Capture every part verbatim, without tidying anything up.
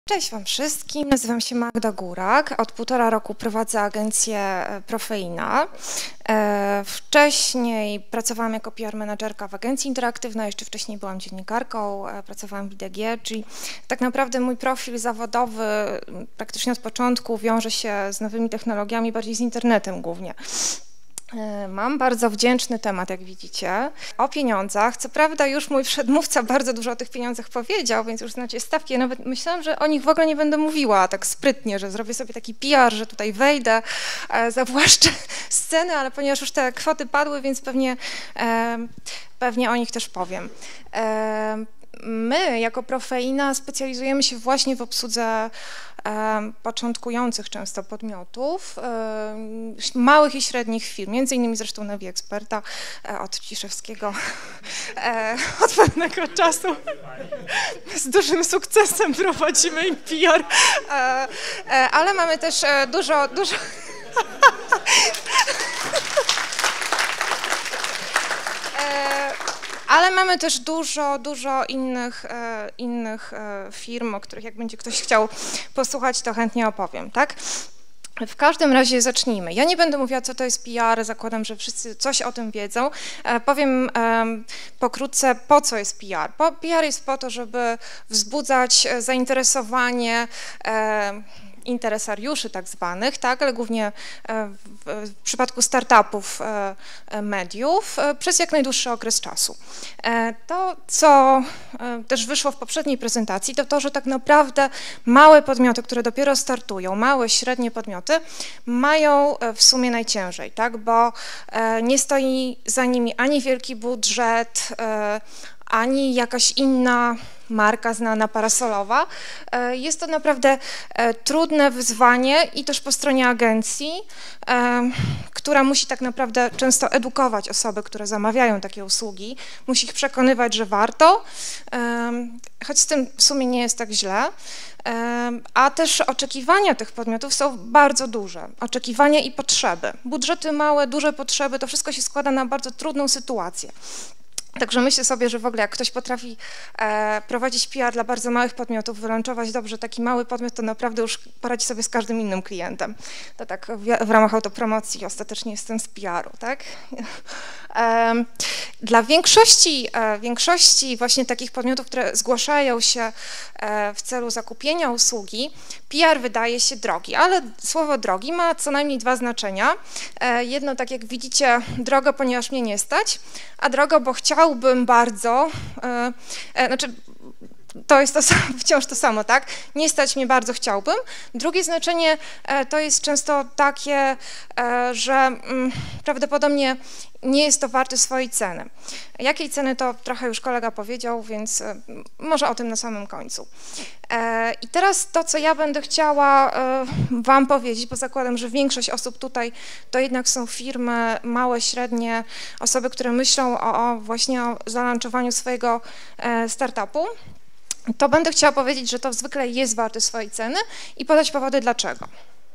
Cześć Wam wszystkim, nazywam się Magda Górak, od półtora roku prowadzę agencję Profeina. Wcześniej pracowałam jako P R menadżerka w agencji interaktywnej, jeszcze wcześniej byłam dziennikarką, pracowałam w I D G, czyli tak naprawdę mój profil zawodowy praktycznie od początku wiąże się z nowymi technologiami, bardziej z internetem głównie. Mam bardzo wdzięczny temat, jak widzicie, o pieniądzach. Co prawda już mój przedmówca bardzo dużo o tych pieniądzach powiedział, więc już znacie stawki. Ja nawet myślałam, że o nich w ogóle nie będę mówiła tak sprytnie, że zrobię sobie taki P R, że tutaj wejdę, zawłaszczę scenę, ale ponieważ już te kwoty padły, więc pewnie, pewnie o nich też powiem. My jako Profeina specjalizujemy się właśnie w obsłudze e, początkujących często podmiotów, e, małych i średnich firm, między innymi zresztą Navi Experta e, od Ciszewskiego e, od pewnego czasu z dużym sukcesem prowadzimy im P R, e, e, ale mamy też e, dużo, dużo e, Ale mamy też dużo, dużo innych, e, innych e, firm, o których jak będzie ktoś chciał posłuchać, to chętnie opowiem, tak? W każdym razie zacznijmy. Ja nie będę mówiła, co to jest P R, zakładam, że wszyscy coś o tym wiedzą. E, powiem e, pokrótce, po co jest P R. Po, P R jest po to, żeby wzbudzać zainteresowanie e, interesariuszy tak zwanych, tak, ale głównie w, w przypadku startupów mediów przez jak najdłuższy okres czasu. To, co też wyszło w poprzedniej prezentacji, to to, że tak naprawdę małe podmioty, które dopiero startują, małe, średnie podmioty mają w sumie najciężej, tak, bo nie stoi za nimi ani wielki budżet, ani jakaś inna marka znana parasolowa. Jest to naprawdę trudne wyzwanie i też po stronie agencji, która musi tak naprawdę często edukować osoby, które zamawiają takie usługi, musi ich przekonywać, że warto, choć z tym w sumie nie jest tak źle. A też oczekiwania tych podmiotów są bardzo duże, oczekiwania i potrzeby. Budżety małe, duże potrzeby, to wszystko się składa na bardzo trudną sytuację. Także myślę sobie, że w ogóle jak ktoś potrafi e, prowadzić P R dla bardzo małych podmiotów, wylączować dobrze taki mały podmiot, to naprawdę już poradzi sobie z każdym innym klientem. To tak w, w ramach autopromocji ostatecznie jestem z P R u, tak? E, dla większości, e, większości właśnie takich podmiotów, które zgłaszają się e, w celu zakupienia usługi, P R wydaje się drogi, ale słowo drogi ma co najmniej dwa znaczenia. E, jedno, tak jak widzicie, drogo, ponieważ mnie nie stać, a drogo, bo chciałbym bardzo, e, e, znaczy to jest to samo, wciąż to samo, tak? Nie stać mnie bardzo, chciałbym. Drugie znaczenie e, to jest często takie, e, że mm, prawdopodobnie nie jest to warte swojej ceny. Jakiej ceny to trochę już kolega powiedział, więc e, może o tym na samym końcu. E, I teraz to, co ja będę chciała e, Wam powiedzieć, bo zakładam, że większość osób tutaj to jednak są firmy małe, średnie, osoby, które myślą o, o właśnie o zalaunchowaniu swojego e, startupu, to będę chciała powiedzieć, że to zwykle jest warte swojej ceny i podać powody dlaczego.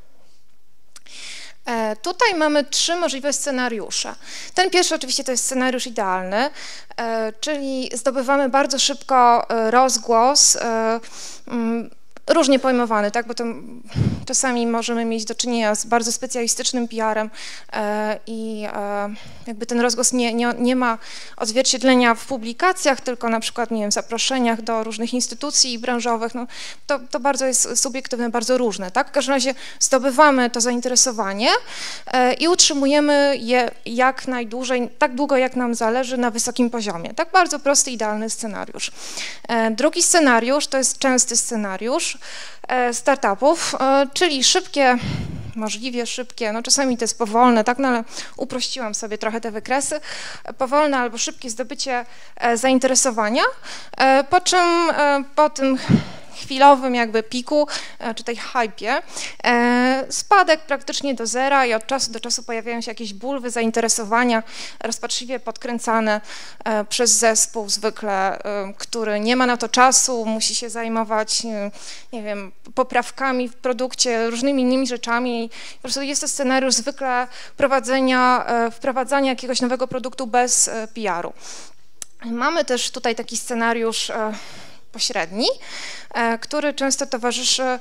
E, tutaj mamy trzy możliwe scenariusze. Ten pierwszy oczywiście to jest scenariusz idealny, e, czyli zdobywamy bardzo szybko e, rozgłos, e, m, różnie pojmowany, tak, bo to czasami możemy mieć do czynienia z bardzo specjalistycznym P R em e, i e, jakby ten rozgłos nie, nie, nie ma odzwierciedlenia w publikacjach, tylko na przykład, nie wiem, w zaproszeniach do różnych instytucji branżowych, no, to, to bardzo jest subiektywne, bardzo różne, tak, w każdym razie zdobywamy to zainteresowanie e, i utrzymujemy je jak najdłużej, tak długo jak nam zależy na wysokim poziomie, tak, bardzo prosty, idealny scenariusz. E, drugi scenariusz to jest częsty scenariusz startupów, czyli szybkie, możliwie szybkie, no czasami to jest powolne, tak, no ale uprościłam sobie trochę te wykresy, powolne albo szybkie zdobycie zainteresowania, po czym po tym chwilowym jakby piku, czy tej hypie, spadek praktycznie do zera i od czasu do czasu pojawiają się jakieś bulwy, zainteresowania rozpaczliwie podkręcane przez zespół zwykle, który nie ma na to czasu, musi się zajmować, nie wiem, poprawkami w produkcie, różnymi innymi rzeczami i po prostu jest to scenariusz zwykle prowadzenia, wprowadzania jakiegoś nowego produktu bez P R u. Mamy też tutaj taki scenariusz pośredni, który często towarzyszy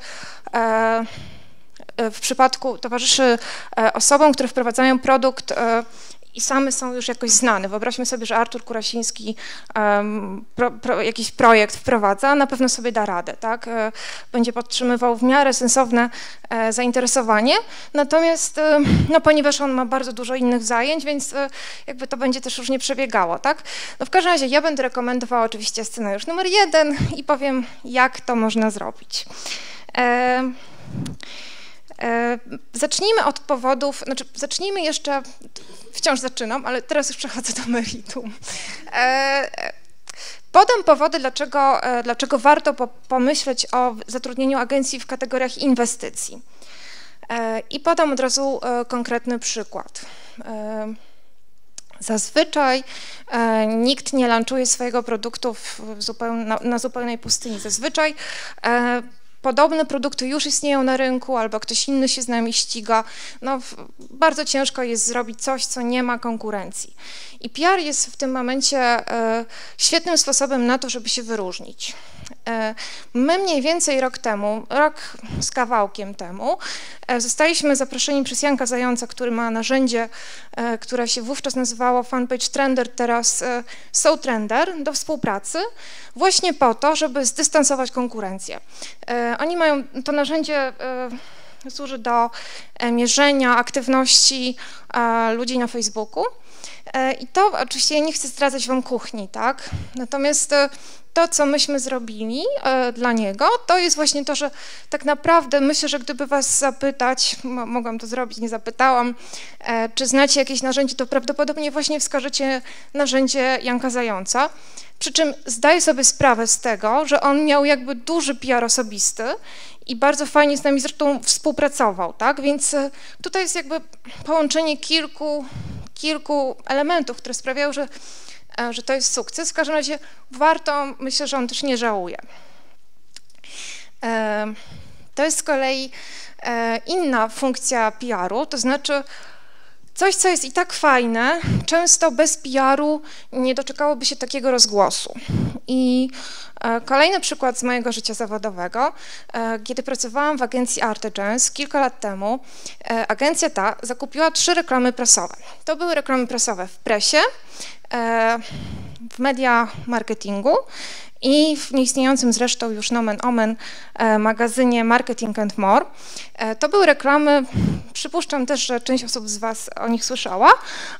w przypadku towarzyszy osobom, które wprowadzają produkt i same są już jakoś znane. Wyobraźmy sobie, że Artur Kurasiński um, pro, pro, jakiś projekt wprowadza, na pewno sobie da radę, tak? Będzie podtrzymywał w miarę sensowne e, zainteresowanie, natomiast e, no, ponieważ on ma bardzo dużo innych zajęć, więc e, jakby to będzie też różnie przebiegało, tak? No w każdym razie ja będę rekomendowała oczywiście scenariusz numer jeden i powiem, jak to można zrobić. E, Zacznijmy od powodów, znaczy zacznijmy jeszcze, wciąż zaczynam, ale teraz już przechodzę do meritum. Podam powody, dlaczego, dlaczego warto pomyśleć o zatrudnieniu agencji w kategoriach inwestycji. I podam od razu konkretny przykład. Zazwyczaj nikt nie launchuje swojego produktu w zupeł, na, na zupełnej pustyni. Zazwyczaj podobne produkty już istnieją na rynku, albo ktoś inny się z nami ściga. No, bardzo ciężko jest zrobić coś, co nie ma konkurencji. I P R jest w tym momencie e, świetnym sposobem na to, żeby się wyróżnić. E, my mniej więcej rok temu, rok z kawałkiem temu, e, zostaliśmy zaproszeni przez Janka Zająca, który ma narzędzie, e, które się wówczas nazywało Fanpage Trender, teraz e, SoTrender, do współpracy, właśnie po to, żeby zdystansować konkurencję. E, oni mają to narzędzie, e, służy do e, mierzenia aktywności e, ludzi na Facebooku. I to oczywiście ja nie chcę zdradzać wam kuchni, tak? Natomiast to, co myśmy zrobili dla niego, to jest właśnie to, że tak naprawdę myślę, że gdyby was zapytać, mogłam to zrobić, nie zapytałam, czy znacie jakieś narzędzie, to prawdopodobnie właśnie wskażecie narzędzie Janka Zająca. Przy czym zdaję sobie sprawę z tego, że on miał jakby duży P R osobisty i bardzo fajnie z nami zresztą współpracował, tak? Więc tutaj jest jakby połączenie kilku kilku elementów, które sprawiają, że, że to jest sukces. W każdym razie warto, myślę, że on też nie żałuje. To jest z kolei inna funkcja P R u, to znaczy coś, co jest i tak fajne, często bez P R u nie doczekałoby się takiego rozgłosu. I kolejny przykład z mojego życia zawodowego, kiedy pracowałam w agencji Artegence kilka lat temu, agencja ta zakupiła trzy reklamy prasowe. To były reklamy prasowe w presie, w media marketingu i w nieistniejącym zresztą już nomen omen magazynie Marketing and More. To były reklamy, przypuszczam też, że część osób z was o nich słyszała.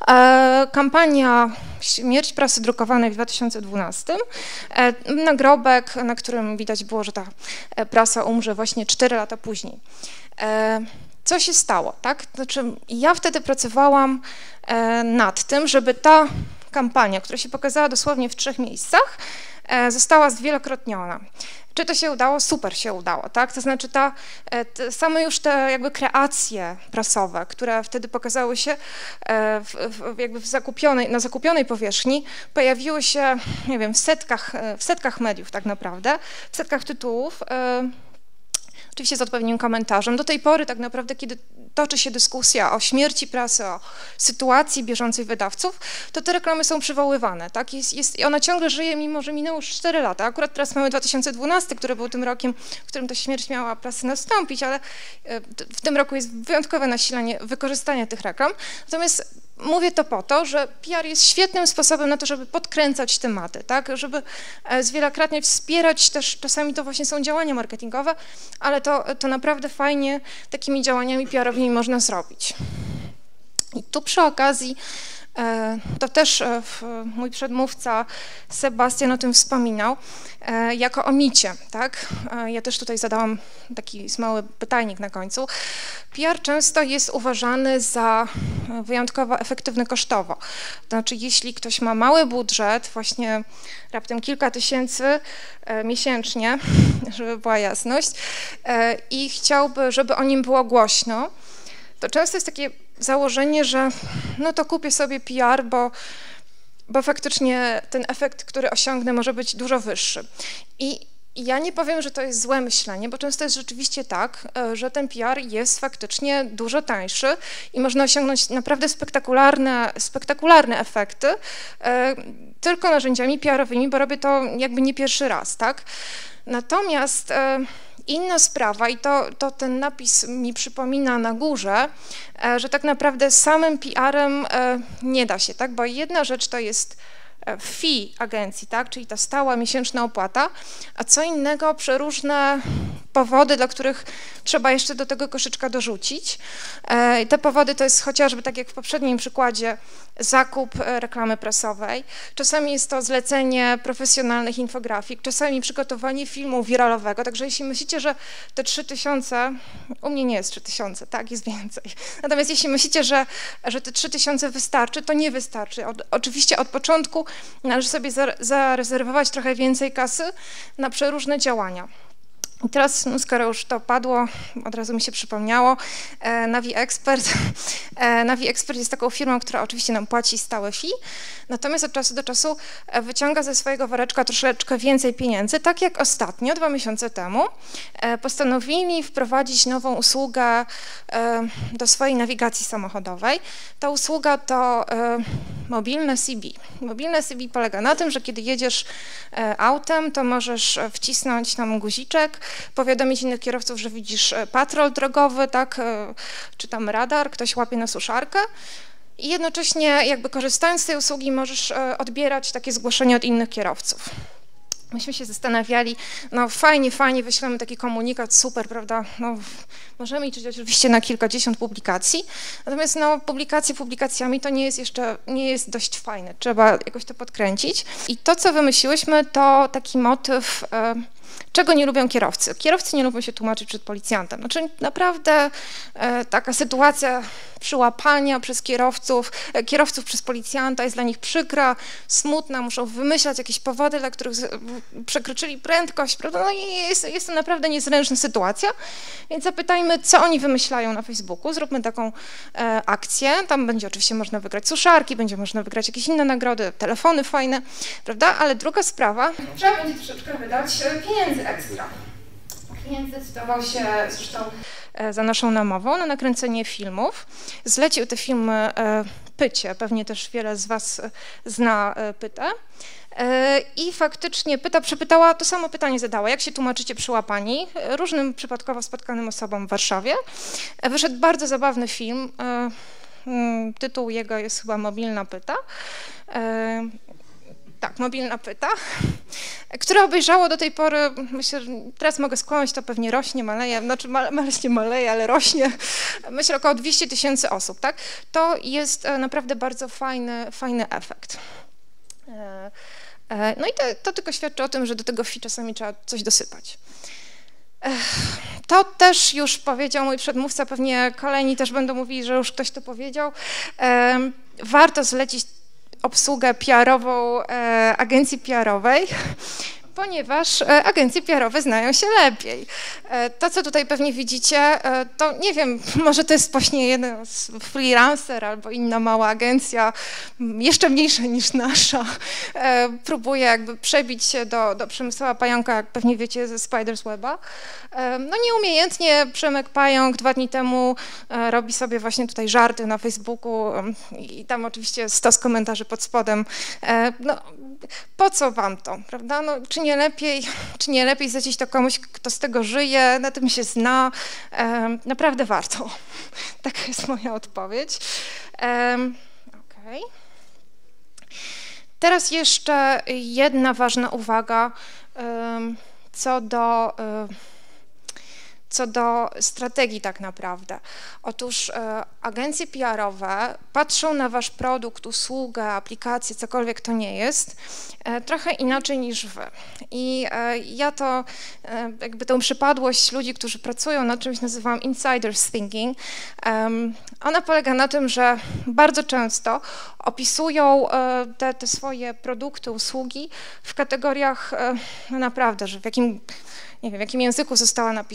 Kampania Śmierć prasy drukowanej w dwa tysiące dwunastym. Nagrobek, na którym widać było, że ta prasa umrze właśnie cztery lata później. Co się stało, tak? Znaczy, ja wtedy pracowałam nad tym, żeby ta kampania, która się pokazała dosłownie w trzech miejscach, została zwielokrotniona. Czy to się udało? Super się udało, tak? To znaczy ta, te, same już te jakby kreacje prasowe, które wtedy pokazały się w, w, jakby w zakupionej, na zakupionej powierzchni, pojawiły się, nie wiem, w setkach, w setkach mediów tak naprawdę, w setkach tytułów, oczywiście z odpowiednim komentarzem. Do tej pory tak naprawdę, kiedy toczy się dyskusja o śmierci prasy, o sytuacji bieżącej wydawców, to te reklamy są przywoływane, tak? Jest, jest, i ona ciągle żyje, mimo że minęło już cztery lata. Akurat teraz mamy dwa tysiące dwunasty, który był tym rokiem, w którym ta śmierć miała prasy nastąpić, ale w tym roku jest wyjątkowe nasilenie wykorzystania tych reklam. Natomiast mówię to po to, że P R jest świetnym sposobem na to, żeby podkręcać tematy, tak? Żeby zwielokrotnie wspierać też, czasami to właśnie są działania marketingowe, ale to, to naprawdę fajnie takimi działaniami P R owymi można zrobić. I tu przy okazji, to też mój przedmówca Sebastian o tym wspominał, jako o micie, tak? Ja też tutaj zadałam taki mały pytajnik na końcu. P R często jest uważany za wyjątkowo efektywny kosztowo. To znaczy, jeśli ktoś ma mały budżet, właśnie raptem kilka tysięcy miesięcznie, żeby była jasność, i chciałby, żeby o nim było głośno, to często jest takie założenie, że no to kupię sobie P R, bo, bo faktycznie ten efekt, który osiągnę, może być dużo wyższy. I I ja nie powiem, że to jest złe myślenie, bo często jest rzeczywiście tak, że ten P R jest faktycznie dużo tańszy i można osiągnąć naprawdę spektakularne, spektakularne efekty tylko narzędziami P R-owymi, bo robię to jakby nie pierwszy raz, tak? Natomiast inna sprawa, i to, to ten napis mi przypomina na górze, że tak naprawdę samym P R-em nie da się, tak? Bo jedna rzecz to jest fee agencji, tak, czyli ta stała miesięczna opłata, a co innego przeróżne powody, dla których trzeba jeszcze do tego koszyczka dorzucić. I te powody to jest chociażby, tak jak w poprzednim przykładzie, zakup reklamy prasowej, czasami jest to zlecenie profesjonalnych infografik, czasami przygotowanie filmu wiralowego, także jeśli myślicie, że te trzy tysiące, u mnie nie jest trzy tysiące, tak, jest więcej, natomiast jeśli myślicie, że, że te trzy tysiące wystarczy, to nie wystarczy. Od, oczywiście od początku należy sobie zarezerwować trochę więcej kasy na przeróżne działania. I teraz, no skoro już to padło, od razu mi się przypomniało, e, Navi Expert. E, Navi Expert jest taką firmą, która oczywiście nam płaci stałe fee, natomiast od czasu do czasu wyciąga ze swojego woreczka troszeczkę więcej pieniędzy, tak jak ostatnio, dwa miesiące temu, e, postanowili wprowadzić nową usługę e, do swojej nawigacji samochodowej. Ta usługa to e, mobilne C B. Mobilne C B polega na tym, że kiedy jedziesz e, autem, to możesz wcisnąć tam guziczek, powiadomić innych kierowców, że widzisz patrol drogowy, tak, czy tam radar, ktoś łapie na suszarkę i jednocześnie jakby korzystając z tej usługi możesz odbierać takie zgłoszenia od innych kierowców. Myśmy się zastanawiali, no fajnie, fajnie, wyślemy taki komunikat, super, prawda, no możemy liczyć oczywiście na kilkadziesiąt publikacji, natomiast no publikacje publikacjami to nie jest jeszcze, nie jest dość fajne, trzeba jakoś to podkręcić i to, co wymyśliłyśmy, to taki motyw, e, czego nie lubią kierowcy. Kierowcy nie lubią się tłumaczyć przed policjantem. Znaczy naprawdę e, taka sytuacja przyłapania przez kierowców, e, kierowców przez policjanta jest dla nich przykra, smutna, muszą wymyślać jakieś powody, dla których z, przekroczyli prędkość, prawda? No i jest, jest to naprawdę niezręczna sytuacja, więc zapytajmy, co oni wymyślają na Facebooku, zróbmy taką e, akcję, tam będzie oczywiście można wygrać suszarki, będzie można wygrać jakieś inne nagrody, telefony fajne, prawda? Ale druga sprawa, trzeba będzie troszeczkę wydać pieniędzy ekstra. Klient zdecydował się zresztą za naszą namową na nakręcenie filmów. Zlecił te filmy Pycie, pewnie też wiele z was zna Pytę. I faktycznie Pyta przepytała, to samo pytanie zadała, jak się tłumaczycie przyłapani różnym przypadkowo spotkanym osobom w Warszawie. Wyszedł bardzo zabawny film, tytuł jego jest chyba Mobilna Pyta. Tak, Mobilna Pyta, które obejrzało do tej pory, myślę, że teraz mogę skłamać, to pewnie rośnie, maleje, znaczy maleśnie maleje, ale rośnie, myślę, około dwieście tysięcy osób, tak? To jest naprawdę bardzo fajny, fajny efekt. No i to, to tylko świadczy o tym, że do tego fi czasami trzeba coś dosypać. To też już powiedział mój przedmówca, pewnie kolejni też będą mówili, że już ktoś to powiedział. Warto zlecić obsługę P R-ową e, agencji P R-owej, ponieważ e, agencje P R-owe znają się lepiej. E, to, co tutaj pewnie widzicie, e, to nie wiem, może to jest właśnie jeden freelancer albo inna mała agencja, jeszcze mniejsza niż nasza, e, próbuje jakby przebić się do, do Przemysława Pająka, jak pewnie wiecie, ze Spiders Weba. E, no nieumiejętnie Przemek Pająk dwa dni temu e, robi sobie właśnie tutaj żarty na Facebooku e, i tam oczywiście stos komentarzy pod spodem. E, no, po co wam to, prawda? No, czy nie lepiej, czy nie lepiej zlecić to komuś, kto z tego żyje, na tym się zna? E, naprawdę warto. Taka jest moja odpowiedź. E, okay. Teraz jeszcze jedna ważna uwaga e, co do e, co do strategii tak naprawdę. Otóż e, agencje P R-owe patrzą na wasz produkt, usługę, aplikację, cokolwiek to nie jest, e, trochę inaczej niż wy. I e, ja to e, jakby tę przypadłość ludzi, którzy pracują nad czymś nazywam insiders thinking. E, ona polega na tym, że bardzo często opisują e, te, te swoje produkty, usługi w kategoriach e, no naprawdę, że w jakim nie wiem, w jakim języku została napisana,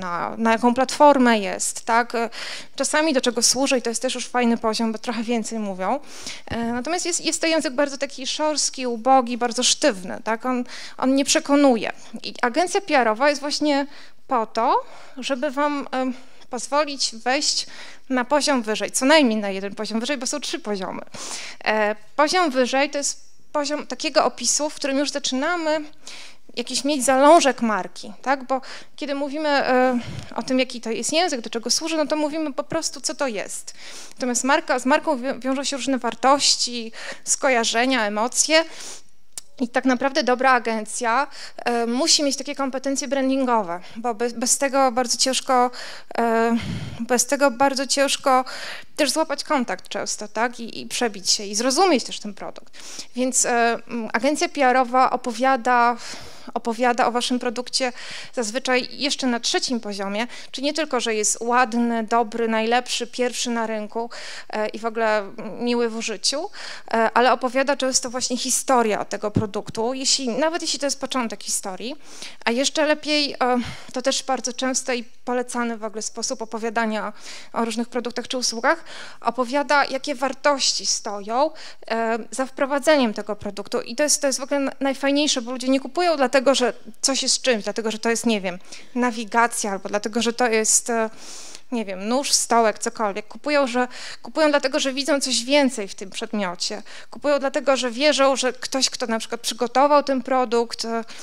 na, na jaką platformę jest, tak? Czasami do czego służy i to jest też już fajny poziom, bo trochę więcej mówią. Natomiast jest, jest to język bardzo taki szorstki, ubogi, bardzo sztywny, tak? On, on nie przekonuje. I agencja P R owa jest właśnie po to, żeby wam pozwolić wejść na poziom wyżej, co najmniej na jeden poziom wyżej, bo są trzy poziomy. Poziom wyżej to jest poziom takiego opisu, w którym już zaczynamy jakiś mieć zalążek marki, tak? Bo kiedy mówimy y, o tym, jaki to jest język, do czego służy, no to mówimy po prostu, co to jest. Natomiast marka, z marką wiążą się różne wartości, skojarzenia, emocje. I tak naprawdę dobra agencja y, musi mieć takie kompetencje brandingowe, bo bez, bez tego bardzo ciężko, y, bez tego bardzo ciężko też złapać kontakt często, tak, I, i przebić się i zrozumieć też ten produkt. Więc y, agencja P R owa opowiada opowiada o waszym produkcie zazwyczaj jeszcze na trzecim poziomie, czyli nie tylko, że jest ładny, dobry, najlepszy, pierwszy na rynku e, i w ogóle miły w użyciu, e, ale opowiada często właśnie historię tego produktu, jeśli, nawet jeśli to jest początek historii, a jeszcze lepiej, e, to też bardzo często i polecany w ogóle sposób opowiadania o różnych produktach czy usługach, opowiada, jakie wartości stoją e, za wprowadzeniem tego produktu i to jest, to jest w ogóle najfajniejsze, bo ludzie nie kupują dlatego, dlatego, że coś jest czymś, dlatego, że to jest, nie wiem, nawigacja, albo dlatego, że to jest, nie wiem, nóż, stołek, cokolwiek. Kupują, że, kupują dlatego, że widzą coś więcej w tym przedmiocie. Kupują dlatego, że wierzą, że ktoś, kto na przykład przygotował ten produkt,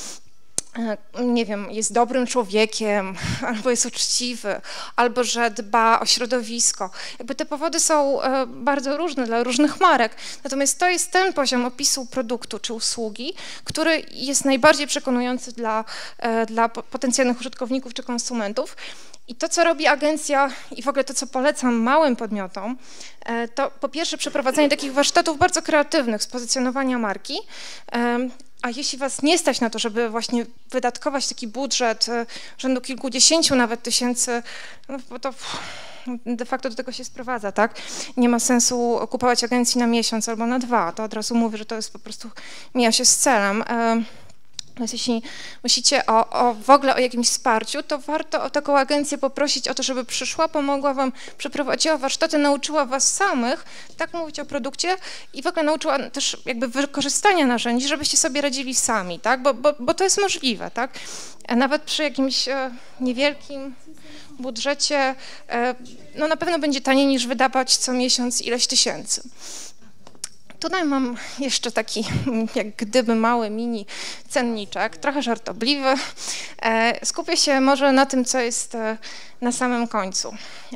nie wiem, jest dobrym człowiekiem, albo jest uczciwy, albo że dba o środowisko. Jakby te powody są bardzo różne dla różnych marek, natomiast to jest ten poziom opisu produktu czy usługi, który jest najbardziej przekonujący dla, dla potencjalnych użytkowników czy konsumentów. I to, co robi agencja i w ogóle to, co polecam małym podmiotom, to po pierwsze przeprowadzenie takich warsztatów bardzo kreatywnych z pozycjonowania marki, a jeśli was nie stać na to, żeby właśnie wydatkować taki budżet rzędu kilkudziesięciu nawet tysięcy, no bo to de facto do tego się sprowadza, tak? Nie ma sensu kupować agencji na miesiąc albo na dwa, to od razu mówię, że to jest po prostu, mija się z celem. Więc jeśli myślicie o, o w ogóle o jakimś wsparciu, to warto o taką agencję poprosić o to, żeby przyszła, pomogła wam, przeprowadziła warsztaty, nauczyła was samych tak mówić o produkcie i w ogóle nauczyła też jakby wykorzystania narzędzi, żebyście sobie radzili sami, tak? Bo, bo, bo to jest możliwe, tak? A nawet przy jakimś e, niewielkim budżecie, e, no na pewno będzie taniej niż wydawać co miesiąc ileś tysięcy. Tutaj mam jeszcze taki, jak gdyby mały mini cenniczek, trochę żartobliwy. Skupię się może na tym, co jest na samym końcu.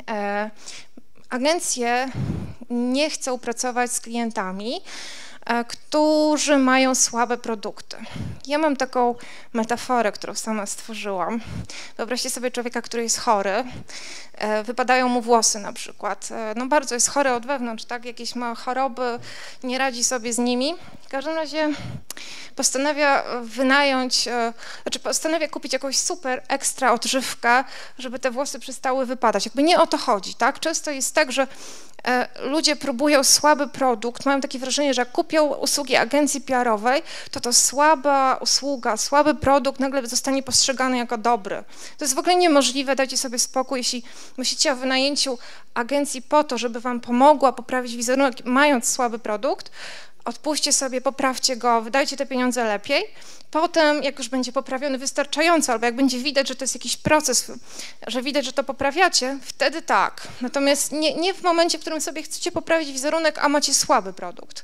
Agencje nie chcą pracować z klientami, którzy mają słabe produkty. Ja mam taką metaforę, którą sama stworzyłam. Wyobraźcie sobie człowieka, który jest chory, wypadają mu włosy na przykład, no bardzo jest chory od wewnątrz, tak, jakieś ma choroby, nie radzi sobie z nimi. W każdym razie postanawia wynająć, znaczy postanawia kupić jakąś super ekstra odżywkę, żeby te włosy przestały wypadać. Jakby nie o to chodzi, tak? Często jest tak, że ludzie próbują słaby produkt, mają takie wrażenie, że jak kupią usługi agencji P R owej, to to słaba usługa, słaby produkt nagle zostanie postrzegany jako dobry. To jest w ogóle niemożliwe, dajcie sobie spokój, jeśli myślicie o wynajęciu agencji po to, żeby wam pomogła poprawić wizerunek, mając słaby produkt, odpuśćcie sobie, poprawcie go, wydajcie te pieniądze lepiej. Potem, jak już będzie poprawiony wystarczająco, albo jak będzie widać, że to jest jakiś proces, że widać, że to poprawiacie, wtedy tak. Natomiast nie, nie w momencie, w którym sobie chcecie poprawić wizerunek, a macie słaby produkt.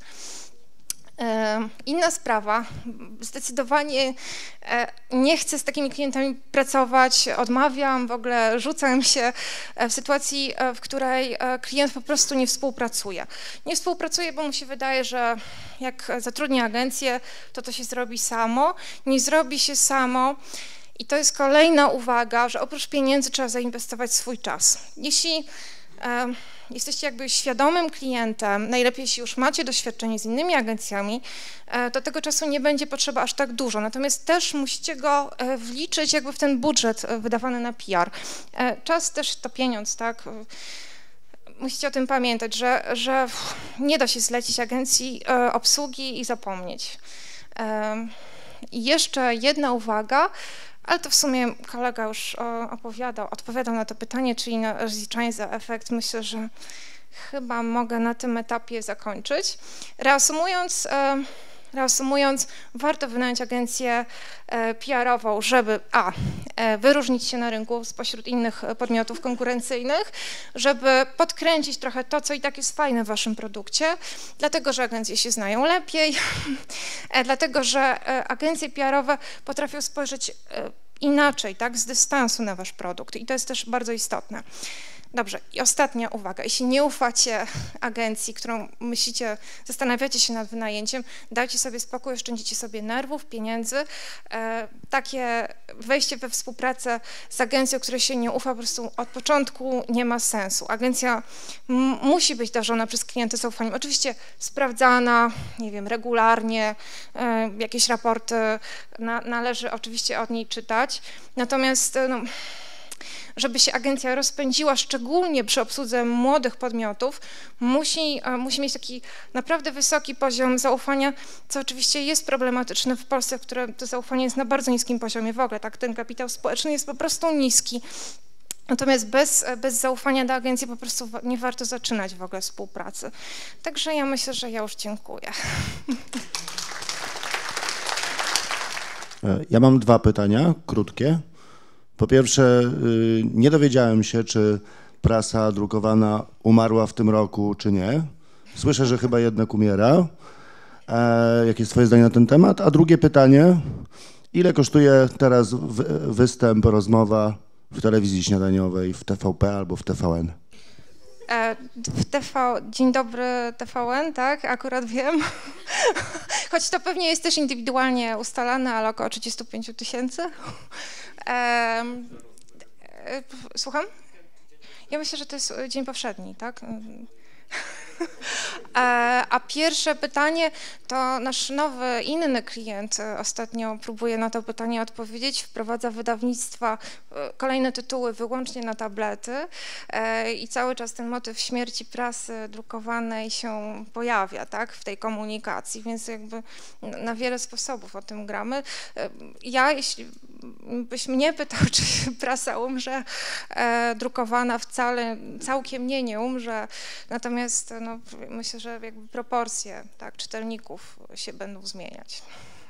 Inna sprawa, zdecydowanie nie chcę z takimi klientami pracować, odmawiam, w ogóle rzucam się w sytuacji, w której klient po prostu nie współpracuje. Nie współpracuje, bo mu się wydaje, że jak zatrudni agencję, to to się zrobi samo, nie zrobi się samo. I to jest kolejna uwaga, że oprócz pieniędzy trzeba zainwestować swój czas. Jeśli e, jesteście jakby świadomym klientem, najlepiej jeśli już macie doświadczenie z innymi agencjami, e, to tego czasu nie będzie potrzeba aż tak dużo. Natomiast też musicie go e, wliczyć jakby w ten budżet e, wydawany na P R. E, czas też to pieniądz, tak? Musicie o tym pamiętać, że, że nie da się zlecić agencji e, obsługi i zapomnieć. E, I jeszcze jedna uwaga. ale to w sumie kolega już opowiadał, odpowiadał na to pytanie, czyli na rozliczanie za efekt. Myślę, że chyba mogę na tym etapie zakończyć. Reasumując, reasumując warto wynająć agencję P R-ową, żeby a. wyróżnić się na rynku spośród innych podmiotów konkurencyjnych, żeby podkręcić trochę to, co i tak jest fajne w waszym produkcie, dlatego, że agencje się znają lepiej, dlatego, że agencje P R-owe potrafią spojrzeć inaczej, tak, z dystansu na wasz produkt i to jest też bardzo istotne. Dobrze, i ostatnia uwaga. Jeśli nie ufacie agencji, którą myślicie, zastanawiacie się nad wynajęciem, dajcie sobie spokój, oszczędzicie sobie nerwów, pieniędzy. E, takie wejście we współpracę z agencją, której się nie ufa, po prostu od początku nie ma sensu. Agencja musi być darzona przez klientę zaufaniem. Oczywiście sprawdzana, nie wiem, regularnie, e, jakieś raporty na, należy oczywiście od niej czytać. Natomiast no, żeby się agencja rozpędziła, szczególnie przy obsłudze młodych podmiotów, musi, musi mieć taki naprawdę wysoki poziom zaufania, co oczywiście jest problematyczne w Polsce, w której to zaufanie jest na bardzo niskim poziomie w ogóle, tak, ten kapitał społeczny jest po prostu niski. Natomiast bez, bez zaufania do agencji po prostu nie warto zaczynać w ogóle współpracy. Także ja myślę, że ja już dziękuję. Ja mam dwa pytania, krótkie. Po pierwsze, nie dowiedziałem się, czy prasa drukowana umarła w tym roku, czy nie. Słyszę, że chyba jednak umiera. Jakie jest twoje zdanie na ten temat? A drugie pytanie, ile kosztuje teraz występ, rozmowa w telewizji śniadaniowej, w T V P albo w T V N? W T V, dzień dobry T V N, tak, akurat wiem, choć to pewnie jest też indywidualnie ustalane, ale około trzydzieści pięć tysięcy. Um, słucham? Ja myślę, że to jest dzień powszedni, tak? A pierwsze pytanie to nasz nowy, inny klient ostatnio próbuje na to pytanie odpowiedzieć, wprowadza wydawnictwa, kolejne tytuły wyłącznie na tablety i cały czas ten motyw śmierci prasy drukowanej się pojawia, tak, w tej komunikacji, więc jakby na wiele sposobów o tym gramy. Ja, jeśli byś mnie pytał, czy prasa umrze, drukowana wcale, całkiem nie, nie umrze, natomiast no, myślę, że jakby proporcje, tak, czytelników się będą zmieniać.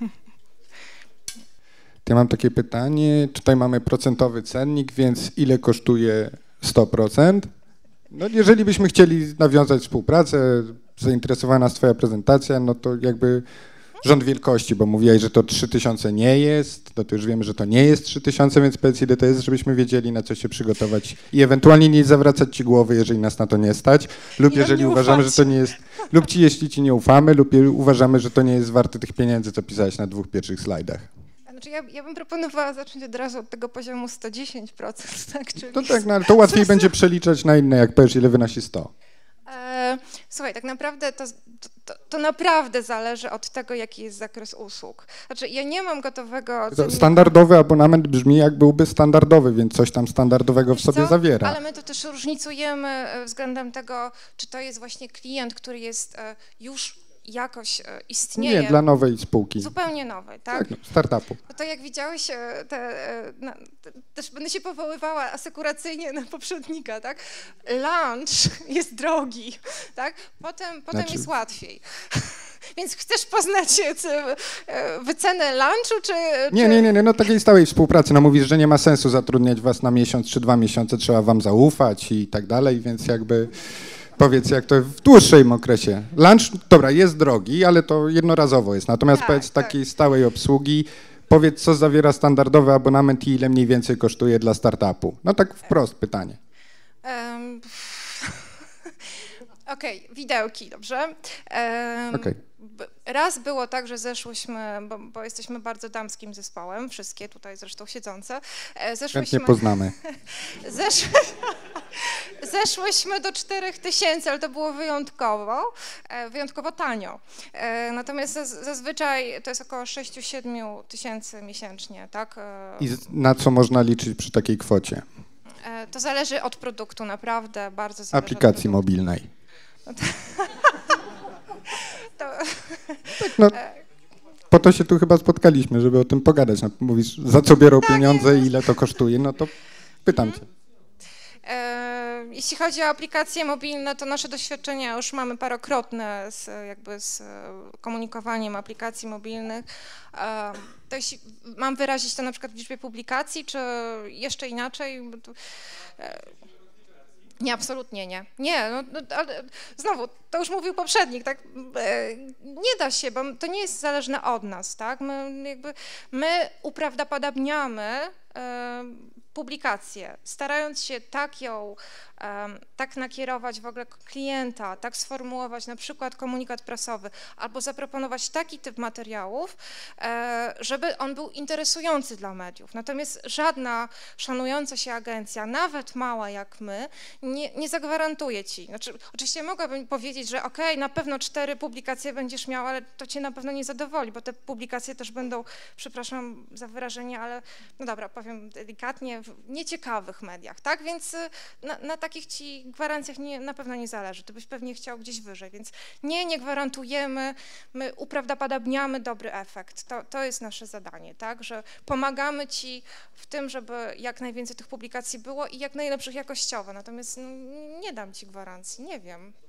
Ja mam takie pytanie, tutaj mamy procentowy cennik, więc ile kosztuje sto procent? No jeżeli byśmy chcieli nawiązać współpracę, zainteresowana nas twoja prezentacja, no to jakby rząd wielkości, bo mówiłeś, że to trzy tysiące nie jest, no to już wiemy, że to nie jest trzy tysiące, więc powiedz ile to jest, żebyśmy wiedzieli, na co się przygotować i ewentualnie nie zawracać ci głowy, jeżeli nas na to nie stać, lub ja jeżeli uważamy, że to nie jest, lub ci, jeśli ci nie ufamy, lub uważamy, że to nie jest warte tych pieniędzy, co pisałeś na dwóch pierwszych slajdach. Znaczy ja, ja bym proponowała zacząć od razu od tego poziomu sto dziesięć procent, tak? Czyli... To tak, no, ale to łatwiej będzie przeliczać na inne, jak powiesz, ile wynosi sto. E, słuchaj, tak naprawdę to, to, to naprawdę zależy od tego, jaki jest zakres usług. Znaczy ja nie mam gotowego... To standardowy abonament brzmi jak byłby standardowy, więc coś tam standardowego w sobie co? zawiera. Ale my to też różnicujemy względem tego, czy to jest właśnie klient, który jest już jakoś istnieje. Nie, dla nowej spółki. Zupełnie nowej, tak? Tak, no, startupu. No to jak widziałeś, te, na, te, też będę się powoływała asekuracyjnie na poprzednika, tak? Lunch jest drogi, tak? Potem, potem Znaczy... jest łatwiej. Więc chcesz poznać wycenę lunchu, czy, czy... Nie, nie, nie, nie, no takiej stałej współpracy. No mówisz, że nie ma sensu zatrudniać was na miesiąc czy dwa miesiące, trzeba wam zaufać i tak dalej, więc jakby... Powiedz, jak to w dłuższym okresie. Lunch, dobra, jest drogi, ale to jednorazowo jest. Natomiast tak, powiedz tak. takiej stałej obsługi, powiedz, co zawiera standardowy abonament i ile mniej więcej kosztuje dla startupu. No tak wprost pytanie. Um, Okej, okay, widełki, dobrze. Um, okay. Raz było tak, że zeszłyśmy, bo, bo jesteśmy bardzo damskim zespołem, wszystkie tutaj zresztą siedzące. Zeszłyśmy, Chętnie poznamy. Zeszły, zeszłyśmy do czterech tysięcy, ale to było wyjątkowo, wyjątkowo tanio. Natomiast zazwyczaj to jest około sześć do siedmiu tysięcy miesięcznie, tak? I na co można liczyć przy takiej kwocie? To zależy od produktu, naprawdę bardzo zależy Aplikacji od mobilnej. No to, to, tak, no. po to się tu chyba spotkaliśmy, żeby o tym pogadać. No, mówisz, za co biorą Tak, pieniądze nie, i ile to kosztuje, no to pytam cię. E, Jeśli chodzi o aplikacje mobilne, to nasze doświadczenia już mamy parokrotne z, jakby z komunikowaniem aplikacji mobilnych. E, To jeśli mam wyrazić to na przykład w liczbie publikacji, czy jeszcze inaczej? Bo to, e, Nie, absolutnie nie. Nie, no, no, ale znowu, to już mówił poprzednik, tak? E, Nie da się, bo to nie jest zależne od nas, tak? My, jakby, my uprawdopodobniamy e, publikację, starając się tak ją, um, tak nakierować w ogóle klienta, tak sformułować na przykład komunikat prasowy, albo zaproponować taki typ materiałów, e, żeby on był interesujący dla mediów. Natomiast żadna szanująca się agencja, nawet mała jak my, nie, nie zagwarantuje ci. Znaczy, oczywiście mogłabym powiedzieć, że okej, okay, na pewno cztery publikacje będziesz miał, ale to cię na pewno nie zadowoli, bo te publikacje też będą, przepraszam za wyrażenie, ale no dobra, powiem delikatnie, w nieciekawych mediach, tak? Więc na, na takich ci gwarancjach nie, na pewno nie zależy. Ty byś pewnie chciał gdzieś wyżej, więc nie, nie gwarantujemy, my uprawdopodobniamy dobry efekt. To, to jest nasze zadanie, tak? Że pomagamy ci w tym, żeby jak najwięcej tych publikacji było i jak najlepszych jakościowo. Natomiast no, nie dam ci gwarancji, nie wiem.